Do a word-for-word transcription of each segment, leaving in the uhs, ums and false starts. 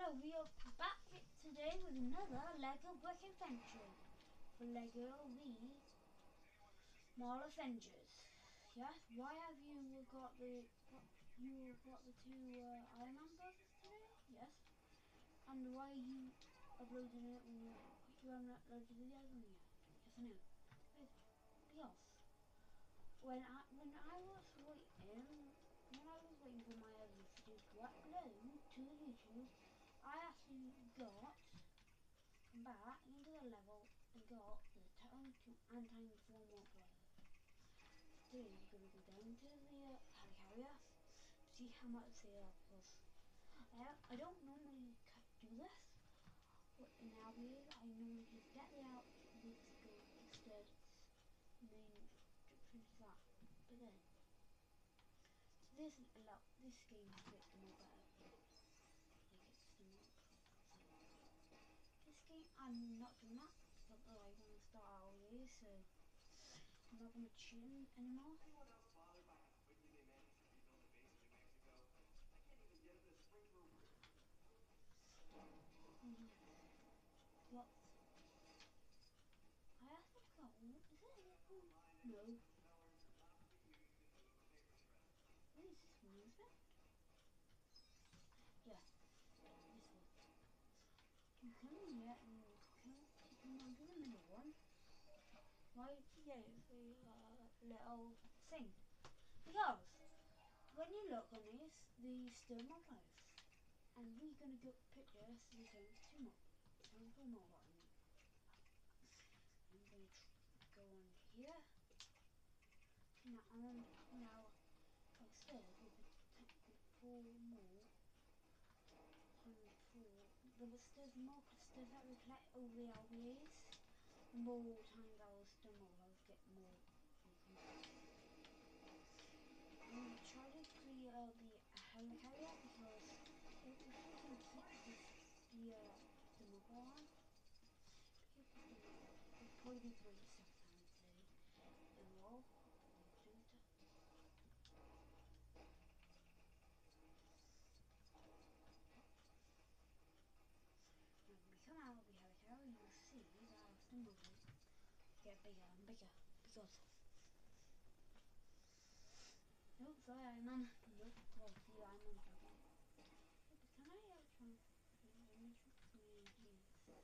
So we are back today with another LEGO Brick Adventure for LEGO The Mall Avengers. Yes, why have you got the got, you got the two uh, Iron Man brothers today? Yes, and why are you uploading it when you you haven't uploaded the other one yet? Yes, I know. Because when I when I was waiting when I was waiting for my other video to upload to the YouTube, I actually got back into the level and got the Time to and Time four more brothers. Today we're going to go down to the uh, helicarrier to see how much they are, because I, I don't normally do this, but in our way I normally just get the out the studs and then finish that. But then this allow this game is a bit more better. Like it's the more so this game I'm not doing that, but uh, I want to start out with this, so I'm not going to cheat anymore. Anyone else bothered by how quickly they managed to rebuild a base in New Mexico? I can't even get into spring brew. Mm-hmm. What? I asked for gold. Is it anything? No. What is this one, is it? Yeah, this one. You come in here and you come, you come on to the middle one. Right? Yeah, it's a uh, little thing. Because when you look on this, these still more close. And we're going to go pick this and turn two more. Turn two more button. I'm going to go on here. Now, um, now upstairs we could, could pull more. And pull. The there's more stairs that we collect over the L B As. The more times I was the more I was get more. I'm going to try to clear uh, the helicarrier because if, if we can keep this, the uh, the mobile on, it'll probably be great sometime today. And we'll include that. Now when we come out of the helicarrier, you'll see that the mobile get bigger and bigger because. Nope, sorry, I'm on. Nope, well, see, I'm on something. Can I uh, try and image yes.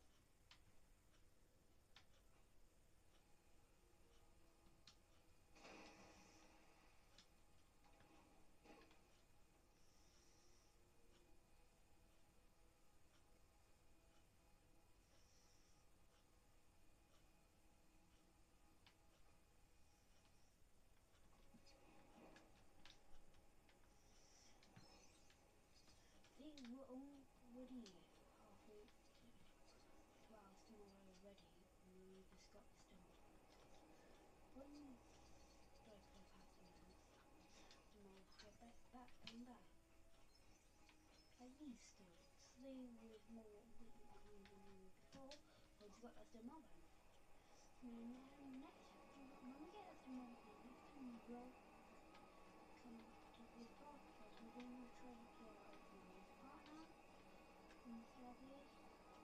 See, we're already halfway to, to our stone already, and we just got the stone. When do I go past the man? And I'll get back, back and back. Like these stones. They were more behind than they were before, because we got the stone mobile. And then next time, when we get the stone mobile, next time we will come to this part, because we're going to try to clear out this part now. And see how it is.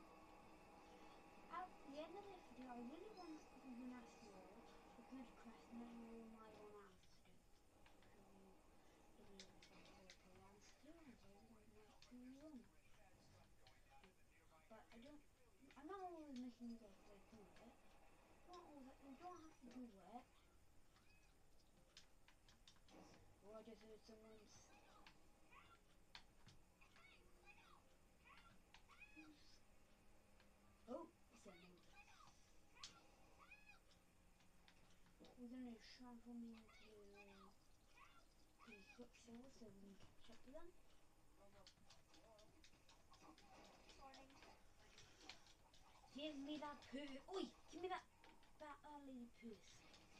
At the end of this video, I really want to even ask you all a good question that you all might want to answer to. So, if you probably answer to, and so you might do your own. But I don't, I'm not always making you guys like do it. Not always, you don't have to do it. Or I just heard someone's. Oh, it's a no. We're going to transform into the Quicksilver so we can catch up to them. Give me that purse. Oi, give me that that early purse.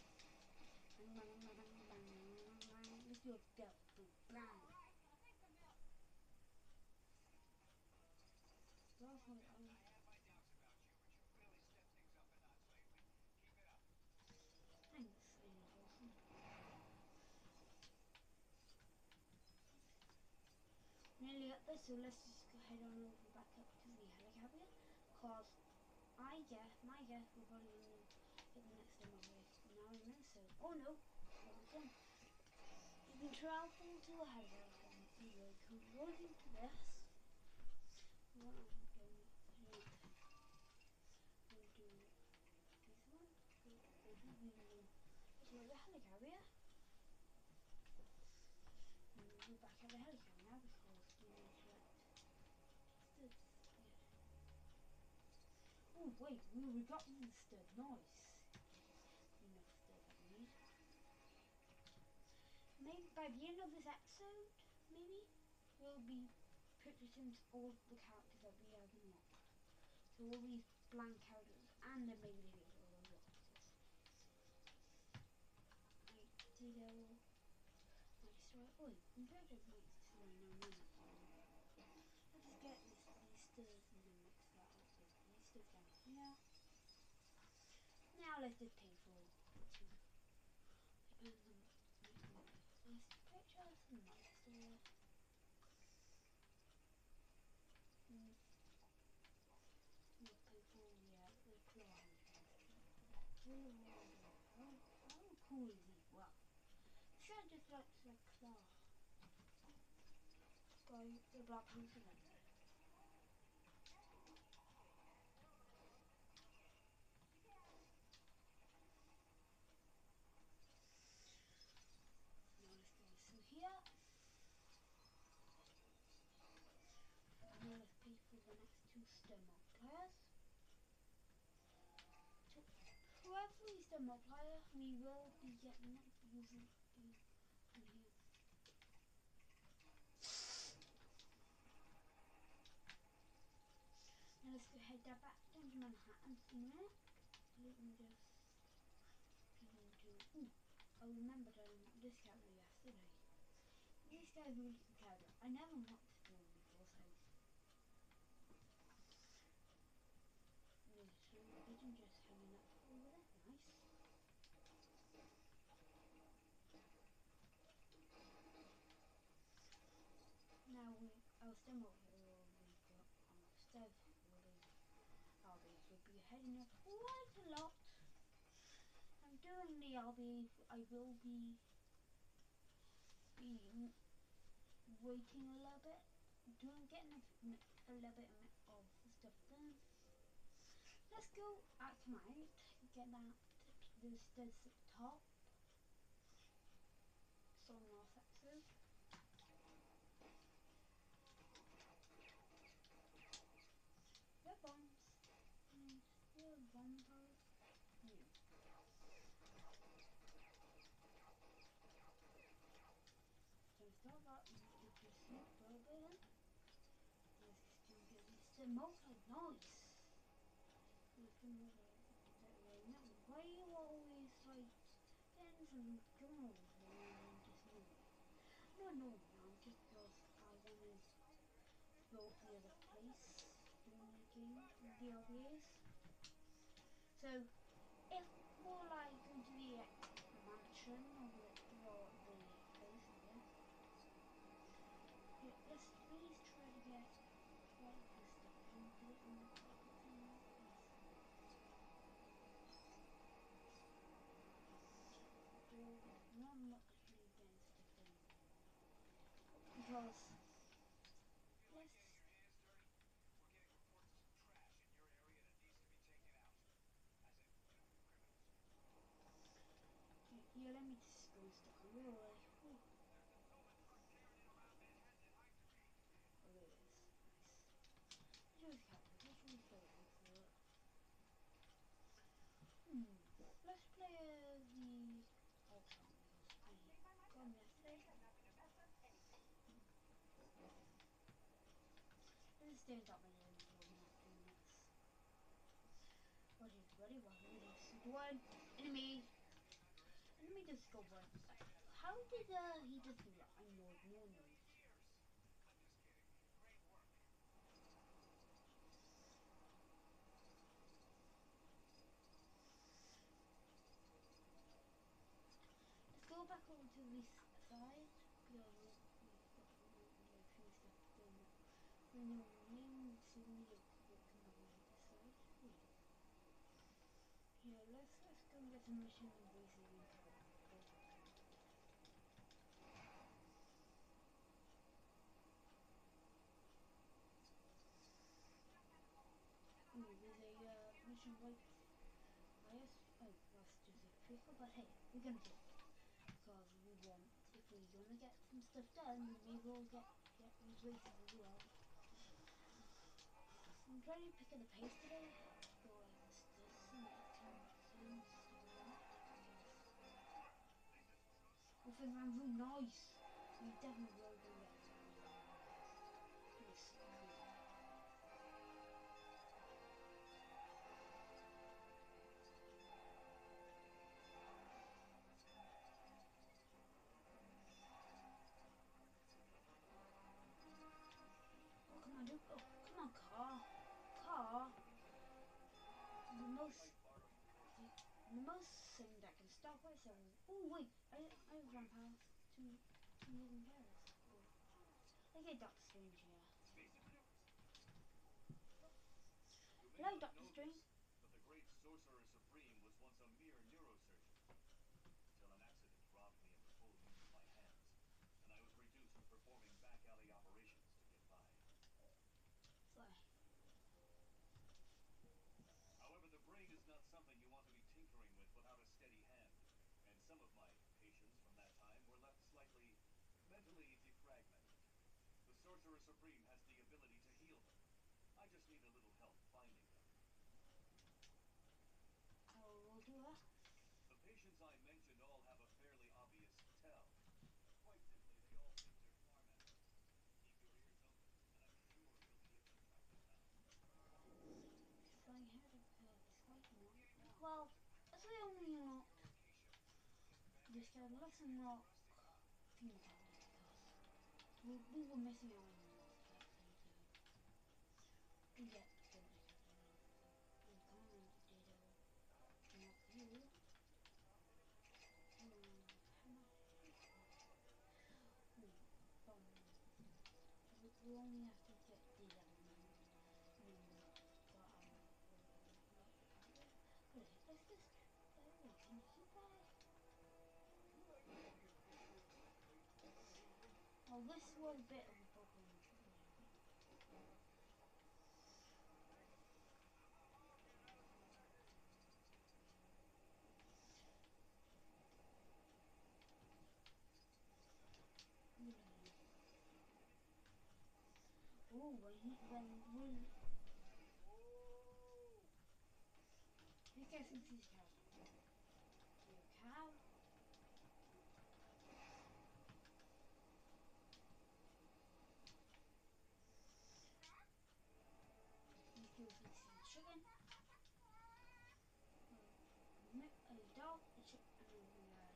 Let's go go. Bang. Thanks, Wilson. Nearly up there, so let's just go head on over back Cause I guess my guess we're probably gonna hit the next demo here. Now in this so oh no, that was done. You can travel to a hazard from either going into this. What I'm going to do we'll do this one. We'll, we'll do the um, it's like the helicarrier. And we'll be back at the helicarrier now because we need to select studs. Yeah. Oh wait, we already got the stud. Nice. Enough stud that we need. Maybe by the end of this episode, maybe we'll be purchasing all the characters that we have unlocked. So all these blank characters, and then maybe the heroes as well. I did all my story. Oh, I'm pretty sure it's my story now. No, let's just get this these studs and then mix that up with these studs down here. Now let's just pay for them. And then make them nice pictures and nice store. Mm. We'll pay for yeah the claw. Really, really, how how cool is he? Wow. Sure, just like like claw. Guy, the Black Panther then. Nice guys. So here, now let's pay for the next two demo players. So whoever is demo player, we will be getting it using in here. Now let's go head back down to Manhattan in a minute. Let me just get into. Ooh, I remembered I unlocked this character yesterday. This guy's a really cool character. I never unlocked this one before, so. Yeah, so pigeon just hanging up over there. Nice. Now we, our demo hero we've got on Stev will be, R B S will be heading up quite a lot. I'm doing the R B S, I will be being waiting a little bit, doing getting a, a little bit of stuff done. Let's go at night, get that, the stairs at the top. So on last episode. The bombs. And the bombers. Yeah. So start that with the sneak bourbon. Let's do get this to multi nice. Let's do multi right now. Why are you always like getting some girls and just no? No no no just because I wanna go to the other place during the game with the R B S. So if we're like going to the mansion or the or the place, I guess. Yeah, let's please try to get like this stuff and put it in the place. So not actually getting stuff done. Because let's yeah, let me just go and stuck on real way. Oh, oh there it is. Nice. Which character? Which one's favourite for it? Hmm. Let's play uh, the Ultron because I got him yesterday. Let's stay on top of the enemy while we're not doing this. What is ready? What is one enemy? Enemy discovered. How did uh, he just do that? I know no one knows. Let's go back over to this side because we've got like few stuff done. We know name to me come back like this side. mission basically called Portal. Ooh, there's a uh, mission right by us. Oh, that's just a prequel, but hey, we're gonna do it. Because we want, if we're gonna get some stuff done, we may as well get, get these races as well. I'm trying to pick up the pace today. Go like this, this, and like ten seconds, stuff like that. Yes. Oh, Finn Van Vroom, nice! We definitely will do that. Yes, easy. Oh, come on, dude. Oh, come on, car. Car. The most, the, the most thing that can stop it. So, oh wait, I I ran past two two million players. Oh, okay, Doctor Strange here. You may Hello, not Doctor know Strange. this, but the great Sorcerer Supreme was once a mere neurosurgeon. Until an accident robbed me of the full use of my hands, and I was reduced to performing back alley operations to get by. Fly. However, the brain is not something you want to be tinkering with without a steady hand, and some of my patients from that time were left slightly mentally defragmented. The Sorcerer Supreme has the ability to heal them. I just need a little help finding them. Oh, we'll do that. The patients I mentioned all have a fairly obvious tell. Quite simply, they all think they're farm animals. Keep your ears open, and I'm sure you'll be able to track them down. Flying ahead of uh, this guy. No. Well, as we only unlocked this guy, let's unlock Phoenix because we, we were missing out on the last cutscene, so we get Phoenix now. So, and come on, Ditto. Unlock you. Come on, how much? Ooh, bomb. So we, we only have to get Ditto now. And then we got our uh, power. But let's just. Uh, wait, can you keep that? Well, this was a bit of a problem. Oh, when he, when we, you guys can see the cow. Your cow. You can see the chicken. A dog, a chicken, and we had.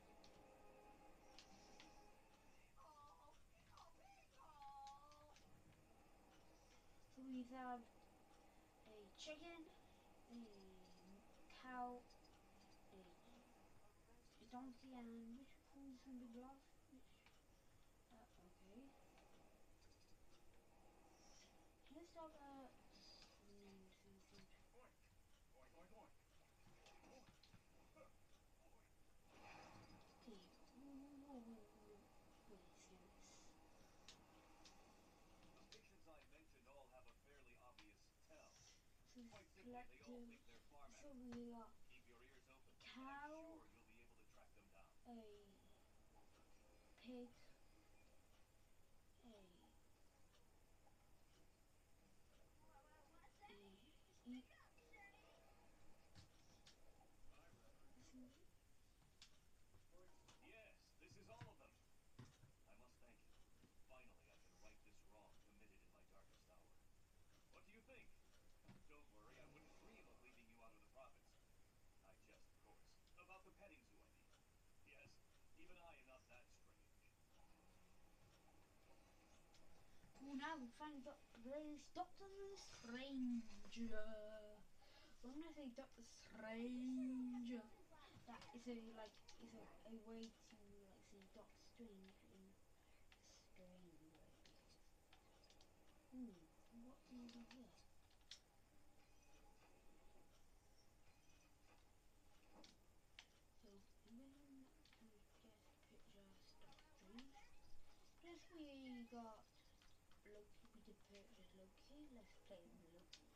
So we have a chicken, a cow, a, a donkey, and which one's gonna be the last? Which? Uh, okay. Let's talk about the name something. Oink! Oink, oink, oink! Oink! Huh! Oink! Okay. Whoa, whoa, whoa, whoa. Wait, scan this. The patients I mentioned all have a fairly obvious tell. So Quite simply, they all collective. think they're farm So animals. we got Keep your ears open, a and I'm cow, sure you'll be able to track them down. a pig, a a eat. Yes, this is all of them. I must thank you. Finally, I can right this wrong committed in my darkest hour. What do you think? Don't worry, I wouldn't dream of leaving you out of the profits. I jest, of course. About the petting zoo, I mean. Yes, even I am not that strange. Oh, now we finally got this Doctor Strange. Uh, when I say Doctor Strange, that is a like is a, a way to like say Doctor Strange in a strange way. Hmm, what do we do here? got Loki. We did purchase Loki. Let's play with Loki.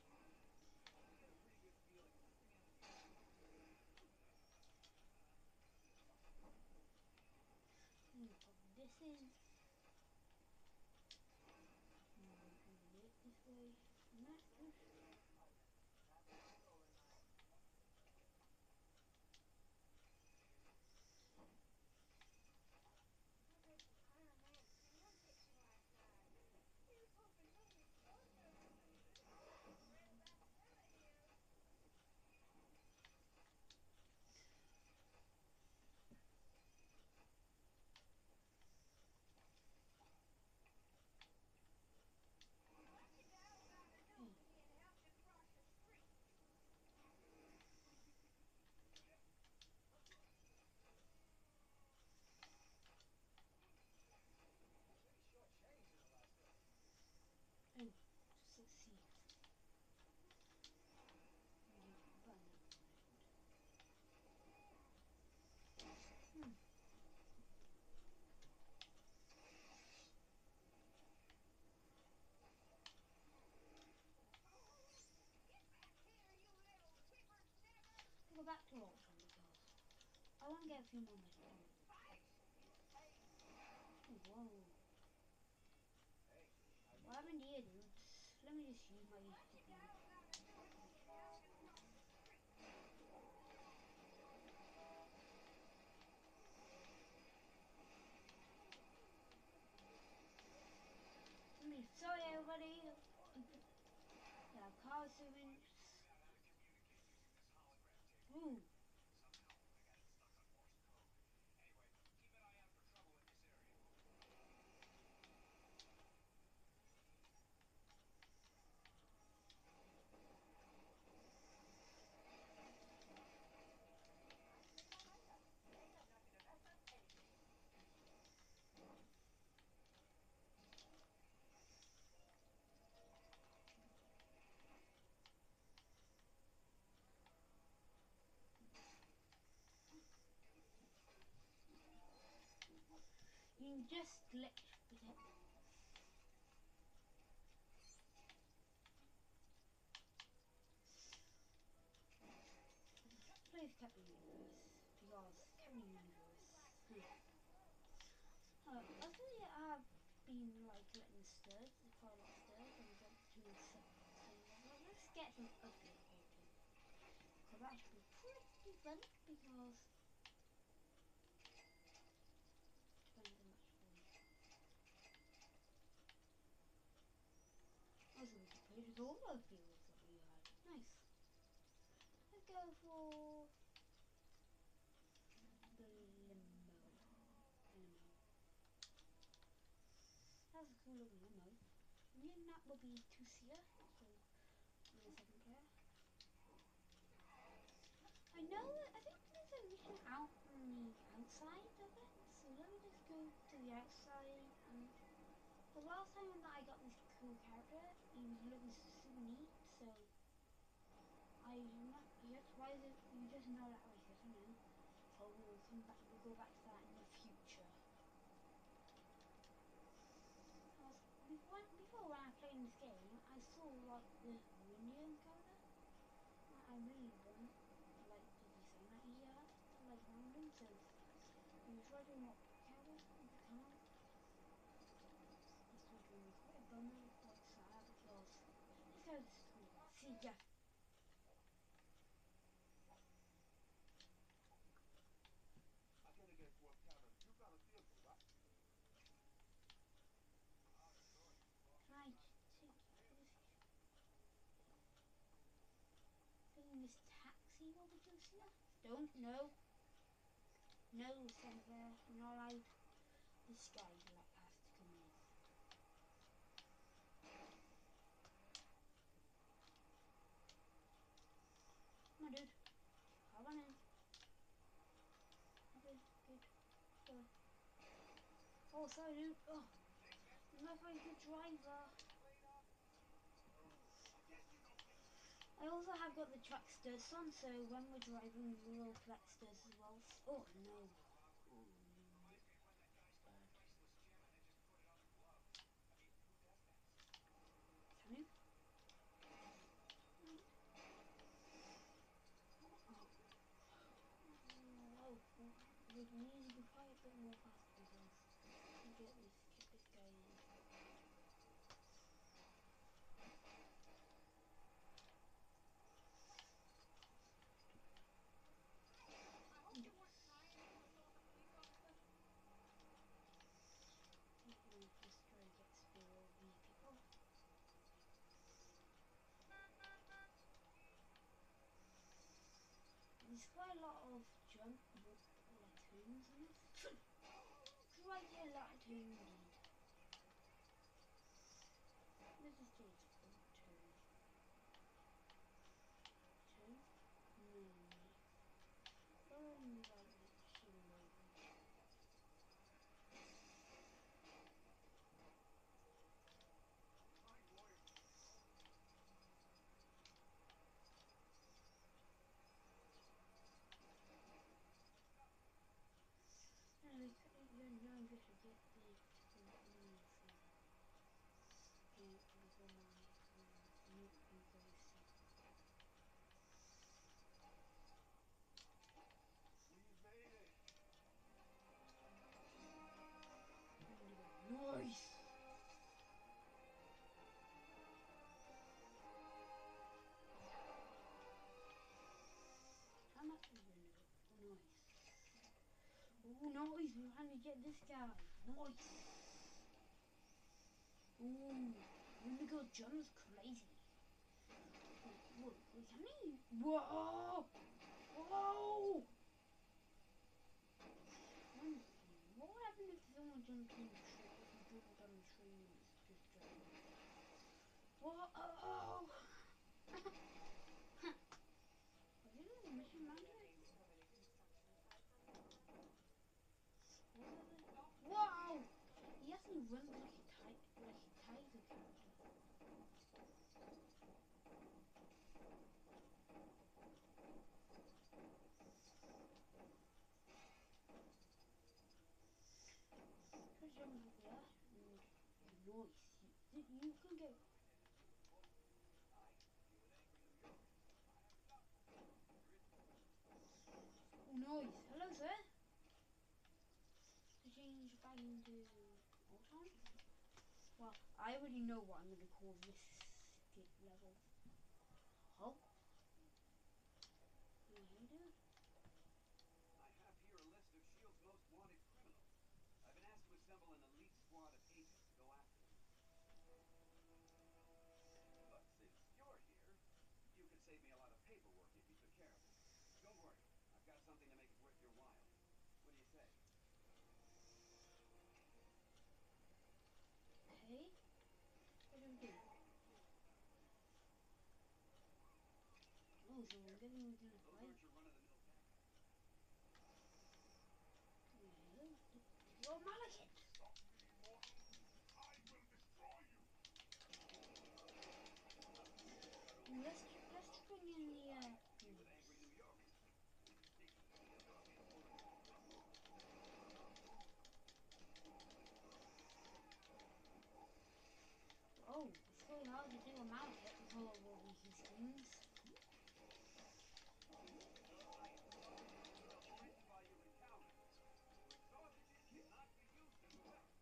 I'm gonna pop this in. And we'll do it this way. And that's good. Oh, just let's see. Hmm. Go back to auction because I want to get a few more medals. Oh, whoa. What happened here, dudes? Let me just use my H P. I mean, sorry everybody. Yeah, car servants. Ooh. You just glitch with it. Play with Captain Universe because Captain Universe. Hmm. Uh, I think I've been like letting stirs, quite a lot of stirs, and got to some level. Let's get some ugly quality because that should be pretty fun because depends how much for you. Also, we can purchase all the fields that we had. Nice. Let's go for the limo. Limo. That's a cool looking limo. Me and that will be two-seater, so I'm the second player. I know, I think there's a mission out on the outside of it, so let me just go to the outside. And the last time that I got this cool character, he was looking super neat, so I'm not, yes, why is it, you just know that like this, I know. So we'll come back, we'll go back to that in the future. Before, before when I played this game, I saw like the Windian character. I really want like the design that he had, like around him, so we tried to unlock character, we can't. This was really quite a bummer, quite sad because this character's cool. See ya. I gotta get to a tavern. You got a vehicle, right? Can I take this? Thinking this taxi will be juicier? Don't, no. No, Senator, I'm not allowed this guy like has to come in. Come on, dude. Come on in. Okay, good. Good. Oh, sorry, dude. Oh, I'm not a very good driver. I also have got the tracksters on, so when we're driving, we will collect stairs as well. Oh no. Oh no. That's bad. we need to fight a bit more fast because we get this this guy. Just try to get spear all these people. There's quite a lot of jump with platoons in this. Quite a lot of indeed. This is still one, two. Two? No, nice. Follow me like slowly. Anyway, you're now just to get the companies and before my um, nuke you guys see. We've made it. Nice! How much is Renegade? Oh, nice. Oh, nice! We managed to get this guy. Nice! Ooh, Renegade jumps crazy. Whoa, wait, can he? Whoa! Whoa! Um, what would happen if someone jumped on the tree? If you jumped on the tree and it's just jumping? Whoa! Oh! What is it? Mission manager? What is it? Whoa! He actually runs like a ti- like a tiger character. Just jump up there and nice. You, you can get. Oh, nice. Hello, sir. To change back into Auton? Well, I already know what I'm going to call this skip level. Oh? Yeah, hey, dude. I have here a list of SHIELD's most wanted criminals. I've been asked to assemble an elite squad of agents to go after them. But since you're here, you could save me a lot of paperwork if you took care of them. Don't worry, I've got something to make it worth your while. What do you say? Okay. What do we do? Oh, so I'm guessing we're gonna Those fight. aren't your run-of-the-mill bad guys. Yeah. Well, Malekith! Stop me, mortal! I will destroy you! Ooh, let's let's bring in the uh. Deal with angry New Yorkers. Ridiculously inefficient work. Oh, it's really hard to do a Malekith with all of all these skins. Threatened by your encounters. Your exhaustion cannot be used as a weapon.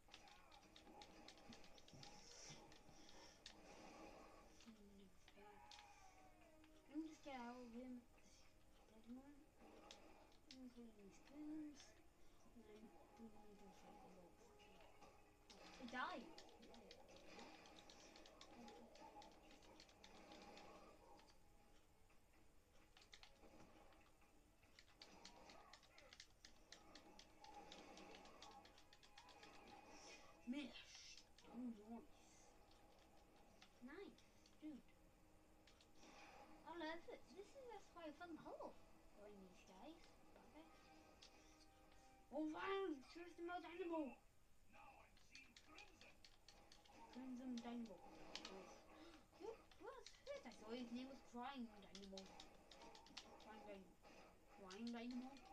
Let me just get out of him. Dead one. I'm putting these skins. And then we need to fight the wolf. He died. Mish. Oh, nice. Nice, dude. I love it. This is that's quite a fun puzzle. Going these guys. Okay. Oh wow! Choose the most animal. Now I'm seeing crimson! Crimson Dynamo. Who was it? I thought his name was Crying Dynamo. Crying Dynamo. Crying Dynamo.